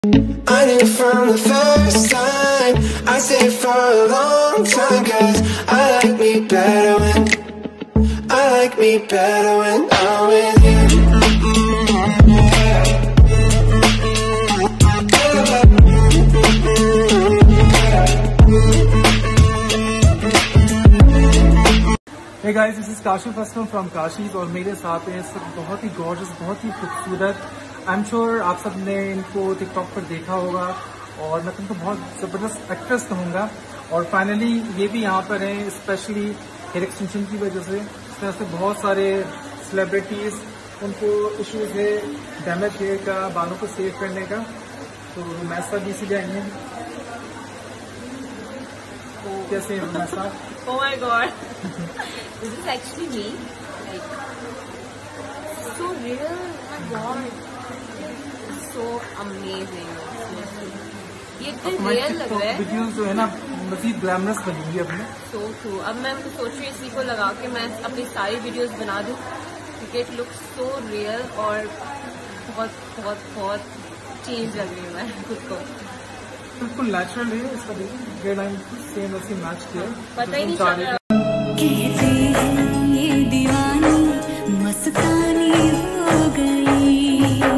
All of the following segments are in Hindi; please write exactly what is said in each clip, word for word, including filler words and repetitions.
I knew from the first time, I stayed for a long time, cause I like me better when, I like me better when I'm with you. Hey guys, this is Kashif Aslam from Kashif और मेरे साथ हैं सब बहुत ही गॉर्जियस, बहुत ही खूबसूरत। आई एम श्योर आप सब ने इनको टिकटॉक पर देखा होगा और मैं तुमको बहुत ज़बरदस्त एक्ट्रेस कहूँगा। और फाइनली ये भी यहाँ पर हैं स्पेशली हेयर एक्सटेंशन की वजह से। इस तरह से बहुत सारे सेलिब्रिटीज़ उनको इश्यूज है डैमेज हेयर का, बालों को सेव करने का, तो मैं सब इसीलिए आई हैं। कैसे हैं मैं साथ? Oh my god, this is actually me. Like, so real. Oh my god, so amazing. ये इतने रियल लग रहा है। वीडियोस जो है ना मजीद ग्लैमरस बनेंगी अपने। So true. अब मैं सोच रही हूँ इसी को लगा के मैं अपनी सारी वीडियोस बना दूँ क्योंकि इट लुक्स सो रियल और बहुत बहुत बहुत चेंज लग रही हूँ मैं खुद को। बिल्कुल नेचुरल है इसका, देखिए लाइन सेम ऐसे मैच किया, पता ही नहीं चल रहा। कहते हैं ये दीवानी मस्तानी हो गई।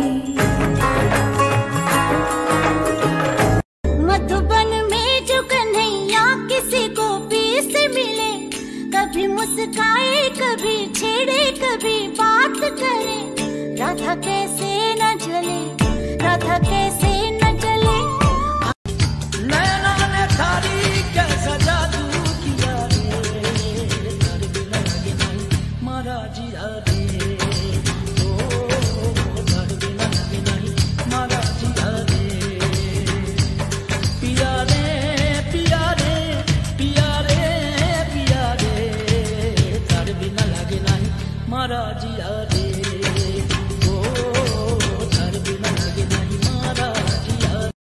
मधुबन में जो कन्हैया किसी को भी से मिले, कभी मुस्काए कभी छेड़े कभी बात करे, राधा कैसे न जले, राधा कैसे न जले। Mara ji